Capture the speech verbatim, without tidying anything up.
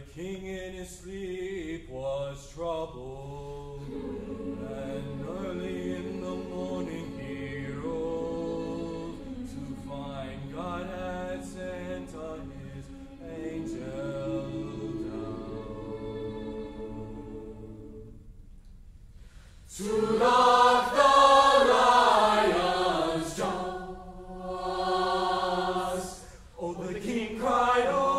king in his sleep was troubled, and early in the morning he rose to find God had sent on his angel down to lock the lion's jaws. Oh, the king cried, oh,